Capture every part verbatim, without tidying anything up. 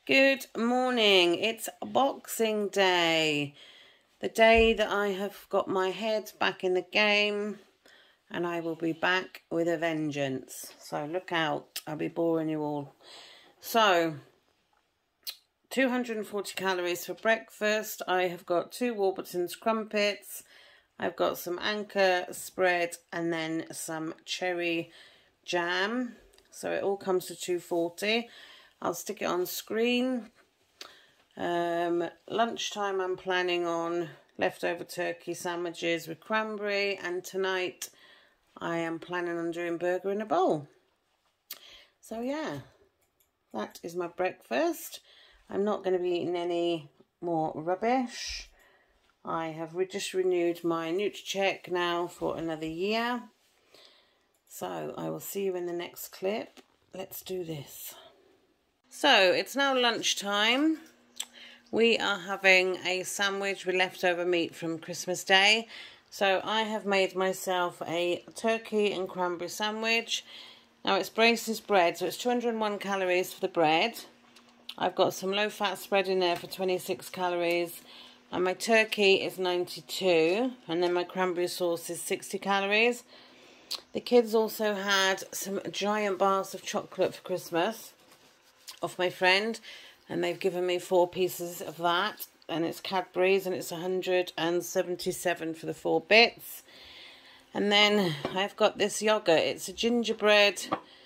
Good morning. It's Boxing Day, the day that I have got my head back in the game and I will be back with a vengeance. So look out, I'll be boring you all. So, two hundred forty calories for breakfast. I have got two Warburton's crumpets. I've got some Anchor spread and then some cherry jam. So it all comes to two forty. I'll stick it on screen. Um, lunchtime I'm planning on leftover turkey sandwiches with cranberry, and tonight I am planning on doing burger in a bowl. So yeah, that is my breakfast. I'm not going to be eating any more rubbish. I have re just renewed my NutriCheck now for another year. So I will see you in the next clip. Let's do this. So it's now lunchtime. We are having a sandwich with leftover meat from Christmas Day. So I have made myself a turkey and cranberry sandwich. Now it's Braces bread, so it's two hundred and one calories for the bread. I've got some low fat spread in there for twenty-six calories. And my turkey is ninety-two. And then my cranberry sauce is sixty calories. The kids also had some giant bars of chocolate for Christmas off my friend, and they've given me four pieces of that, and it's Cadbury's, and it's one hundred and seventy-seven for the four bits. And then I've got this yogurt. It's a gingerbread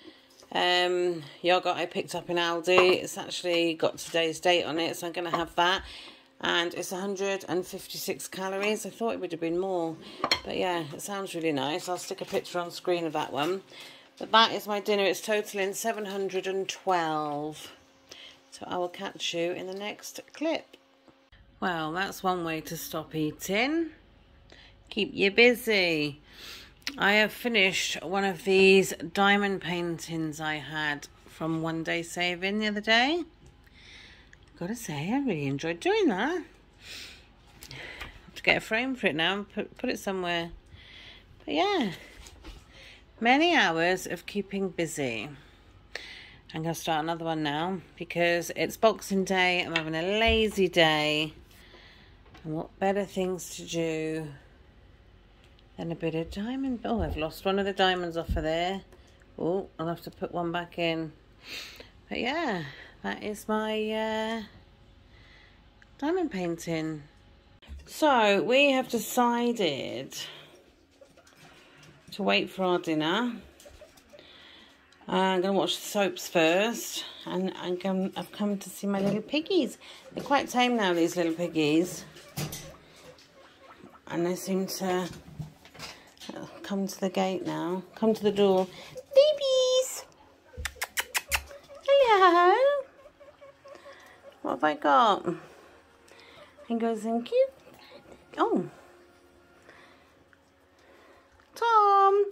um, yogurt I picked up in Aldi. It's actually got today's date on it, so I'm going to have that. And it's one hundred and fifty-six calories. I thought it would have been more, but yeah, it sounds really nice. I'll stick a picture on screen of that one. But that is my dinner. It's totaling seven hundred and twelve. So I will catch you in the next clip. Well, that's one way to stop eating. Keep you busy. I have finished one of these diamond paintings I had from One Day Saving the other day. I've got to say, I really enjoyed doing that. I have to get a frame for it now and put, put it somewhere. But yeah. Many hours of keeping busy. I'm going to start another one now because it's Boxing Day. I'm having a lazy day. And what better things to do than a bit of diamond. Oh, I've lost one of the diamonds off of there. Oh, I'll have to put one back in. But yeah, that is my uh, diamond painting. So we have decided to wait for our dinner. I'm going to watch the soaps first, and I'm going, I've come to see my little piggies. They're quite tame now, these little piggies, and they seem to come to the gate now, come to the door. Babies! Hello! What have I got? He goes in cute. Oh! Tom!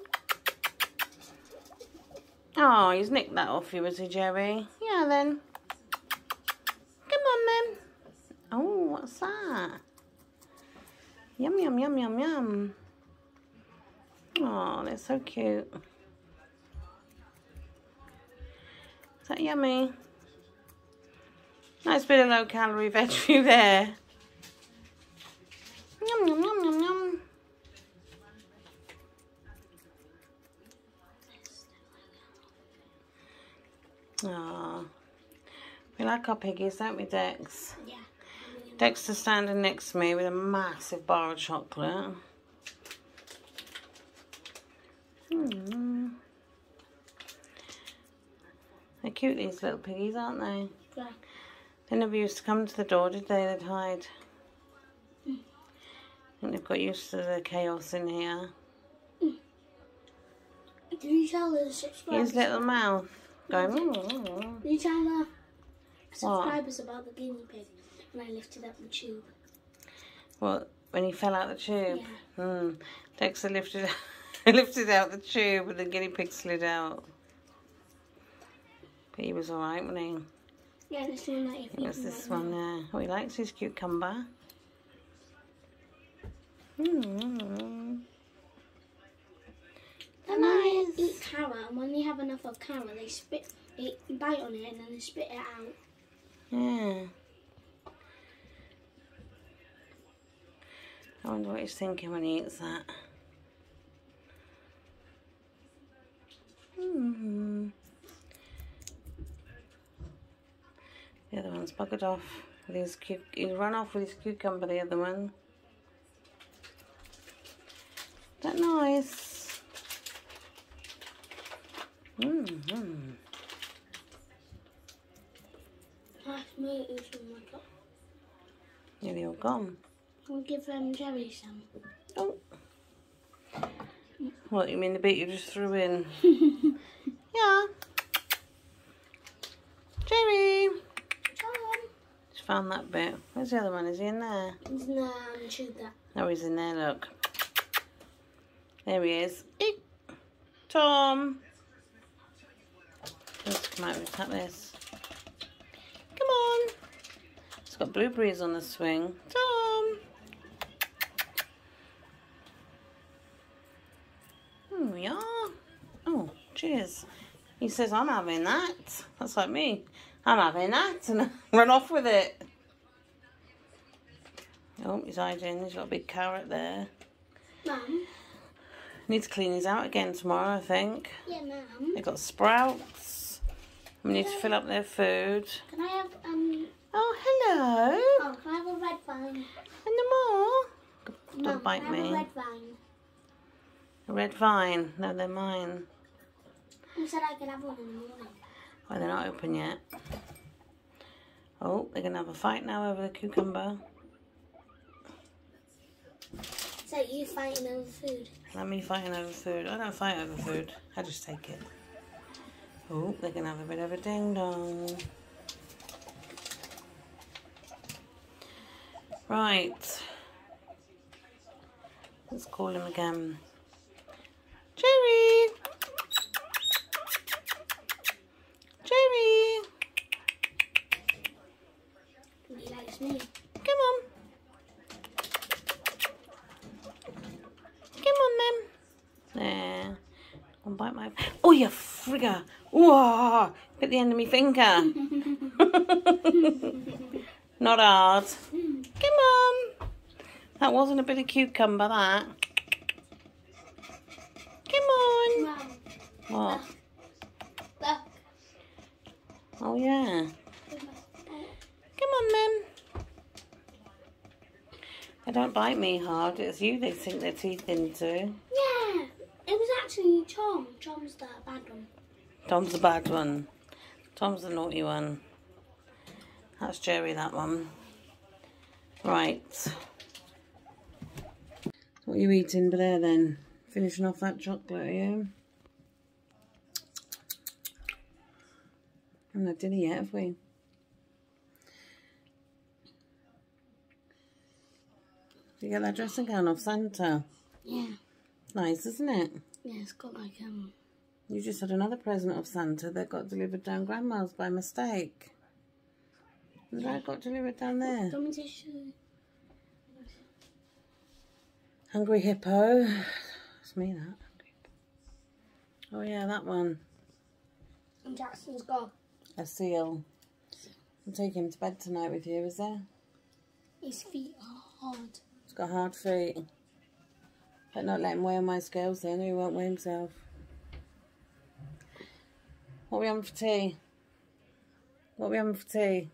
Oh, he's nicked that off you, has he, Jerry? Yeah, then. Come on, then. Oh, what's that? Yum, yum, yum, yum, yum. Oh, they're so cute. Is that yummy? Nice bit of low-calorie veg food there. Yum, yum, yum, yum, yum. Oh, we like our piggies, don't we, Dex? Yeah. Dexter's standing next to me with a massive bar of chocolate. Mm. They're cute, these little piggies, aren't they? Yeah. They never used to come to the door, did they? They'd hide. Mm. I think they've got used to the chaos in here. Mm. Did you tell the subscribers? His little mouth. Going, Did you tell the subscribers what? About the guinea pig when I lifted up the tube? What? When he fell out the tube? Yeah. Mm. Dexter lifted, lifted out the tube and the guinea pig slid out. But he was alright, wasn't he? Yeah, this one that you It was this one there. Oh, he likes his cucumber. Mm. They're nice. Eat carrot, and when they have enough of carrot, they spit, they bite on it, and then they spit it out. Yeah. I wonder what he's thinking when he eats that. Mm-hmm. The other one's buggered off with his cu he's run off with his cucumber, the other one. Is that nice? Mm-hmm. Nearly all gone. I'll give um, Jerry some. Oh. What, you mean the bit you just threw in? Yeah. Jerry. Tom. Just found that bit. Where's the other one? Is he in there? He's in there and chewed that. Oh, he's in there, look. There he is. Eek. Tom. Let's come out and cut this. Come on. It's got blueberries on the swing. Tom. Here we are. Oh, cheers. He says, I'm having that. That's like me. I'm having that. And run off with it. Oh, he's hiding. He's got a big carrot there. Mum. Need to clean these out again tomorrow, I think. Yeah, Mum. They've got sprouts. We need to fill up their food. Can I have, um... Oh, hello. Oh, can I have a red vine? And the more. Don't Mum, bite can I have me. a red vine? A red vine. No, they're mine. You said I could have one in the morning. Oh, they're not open yet. Oh, they're going to have a fight now over the cucumber. Is that you fighting over food? Not me fighting over food. I don't fight over food. I just take it. Oh, they're going to have a bit of a ding-dong. Right. Let's call him again. Jerry! Jerry! He likes me. Come on. Come on, then. There. Don't bite my... Oh, you frigger. Whoa! Bit the end of my finger. Not hard. Come on. That wasn't a bit of cucumber, that. Come on. Mum. What? Look. Oh, yeah. Come on, then. They don't bite me hard. It's you they sink their teeth into. Yeah. It was actually Tom. Tom's the bad one. Tom's the bad one. Tom's the naughty one. That's Jerry, that one. Right. What are you eating there, then? Finishing off that chocolate, are you? Haven't had dinner yet, have we? Did you get that dressing gown off Santa? Yeah. Nice, isn't it? Yeah, it's got like, um... You just had another present of Santa that got delivered down Grandma's by mistake. Has that got delivered down there? Do you want me to show you? Hungry Hippo. It's me, that. Oh, yeah, that one. And Jackson's got... A seal. I'm taking him to bed tonight with you, is there? His feet are hard. He's got hard feet. But not let him weigh on my scales then, or he won't weigh himself. What are we having for tea? What are we having for tea?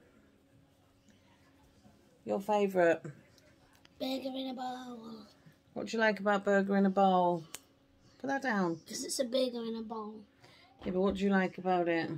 Your favourite? Burger in a bowl. What do you like about burger in a bowl? Put that down. Because it's a burger in a bowl. Yeah, but what do you like about it?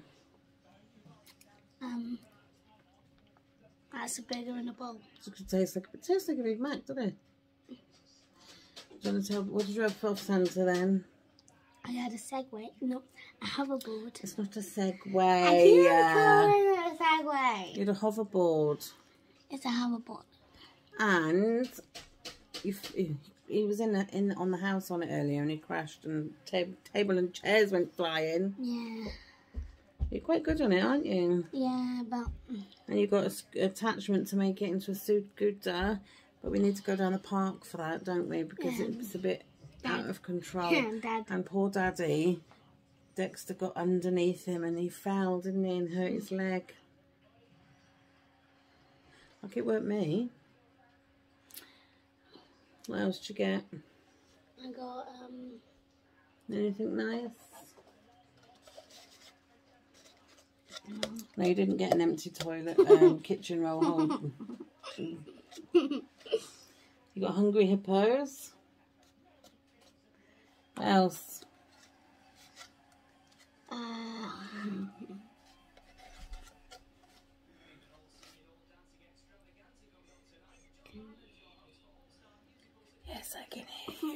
Um, that's a burger in a bowl. It tastes like, it tastes like a Big Mac, doesn't it? Do you want to tell, what did you have for Santa then? I had a Segway. No, a hoverboard. It's not a Segway. I can't call it a Segway. You had a hoverboard. It's a hoverboard. And you, he was in, a, in on the house on it earlier and he crashed and tab table and chairs went flying. Yeah. You're quite good on it, aren't you? Yeah, but... And you've got an attachment to make it into a scooter, but we need to go down the park for that, don't we? Because yeah. It's a bit Dad. out of control. Yeah, Dad. And poor Daddy, Dexter got underneath him and he fell, didn't he, and hurt his leg. Like it weren't me. What else did you get? I got, um... anything nice? No, no, you didn't get an empty toilet, um, kitchen roll hold. You got Hungry Hippos. What else? Uh, yes, I can hear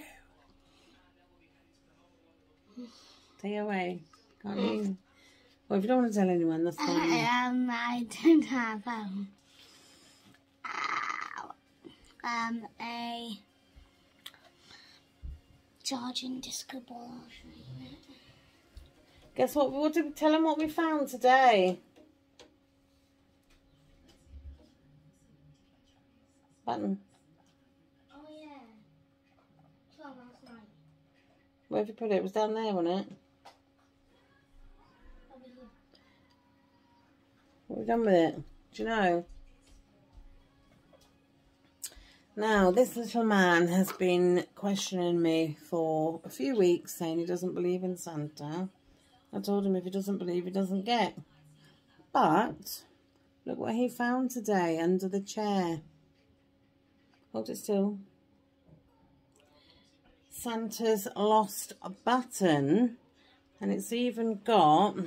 you. Stay away. Can't hear you. Well, if you don't want to tell anyone, that's fine. Um, I don't have, um... Um, a charging disco ball. I'll show you it. Guess what? What did we tell them what we found today? Button. Oh yeah. Saw last night. Where have you put it? It was down there, wasn't it? Over here. What have we done with it? Do you know? Now, this little man has been questioning me for a few weeks, saying he doesn't believe in Santa. I told him if he doesn't believe, he doesn't get. But, look what he found today under the chair. Hold it still. Santa's lost a button, and it's even got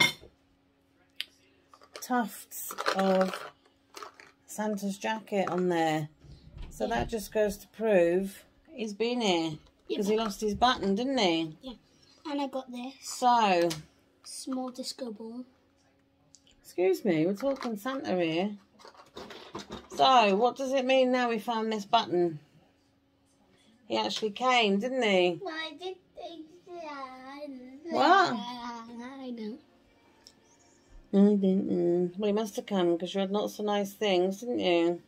tufts of Santa's jacket on there. So yeah. That just goes to prove he's been here. Because yeah. He lost his button, didn't he? Yeah. And I got this. So. Small disco ball. Excuse me, we're talking Santa here. So, what does it mean now we found this button? He actually came, didn't he? Well, I did think that. What? I know. I didn't know. Well, he must have come because you had lots of nice things, didn't you?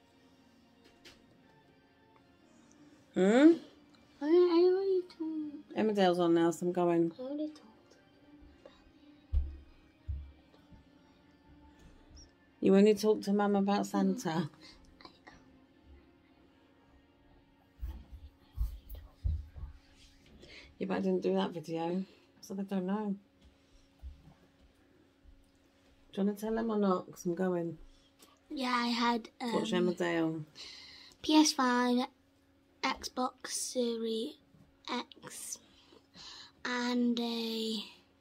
Hmm? I, I already told. Emmerdale's on now, so I'm going. I already told. You only talk to Mum about Santa. Yeah, but I didn't do that video, so they don't know. Do you want to tell them or not? Because I'm going. Yeah, I had... Um, Watch Emmerdale. P S five, Xbox Series X, and a...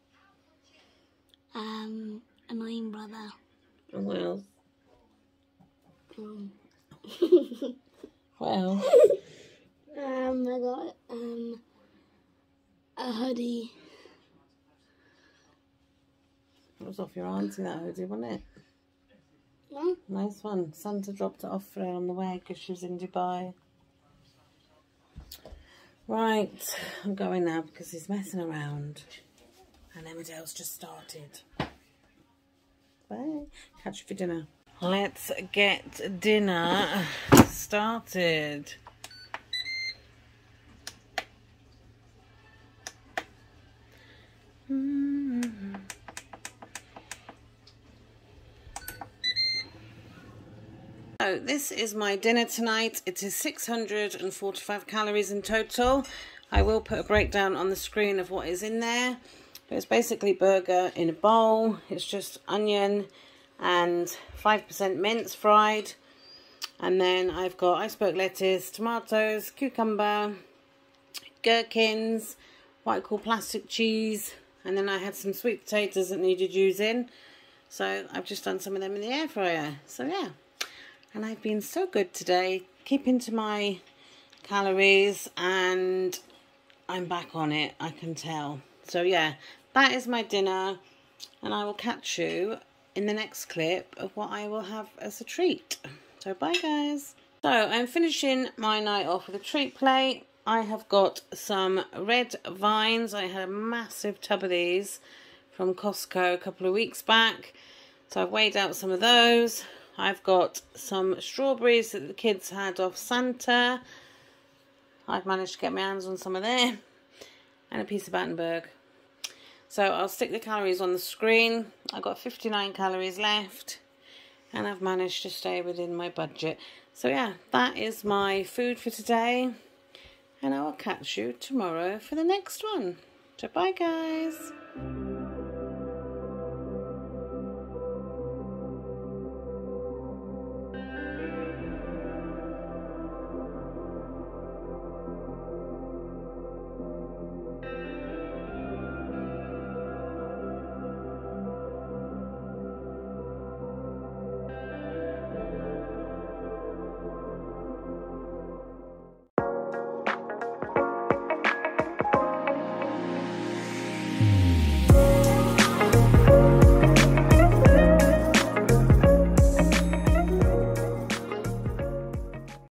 Um, annoying brother. And what else? Um. What else? Um, I got um a hoodie. It was off your auntie, that hoodie, wasn't it? Yeah. Nice one. Santa dropped it off for her on the way because she was in Dubai. Right, I'm going now because he's messing around. And Emmerdale's just started. Bye. Catch you for dinner. Let's get dinner started. Mm-hmm. So this is my dinner tonight. It is six hundred forty-five calories in total. I will put a breakdown on the screen of what is in there. But it's basically burger in a bowl. It's just onion and five percent mince fried. And then I've got iceberg lettuce, tomatoes, cucumber, gherkins, what I call plastic cheese. And then I had some sweet potatoes that needed using. So I've just done some of them in the air fryer. So yeah. And I've been so good today, keeping to my calories, and I'm back on it, I can tell. So yeah, that is my dinner, and I will catch you in the next clip of what I will have as a treat. So bye guys. So I'm finishing my night off with a treat plate. I have got some red vines. I had a massive tub of these from Costco a couple of weeks back. So I've weighed out some of those. I've got some strawberries that the kids had off Santa. I've managed to get my hands on some of there. And a piece of Battenberg. So I'll stick the calories on the screen. I've got fifty-nine calories left. and I've managed to stay within my budget. So yeah, that is my food for today, and I will catch you tomorrow for the next one. So bye guys.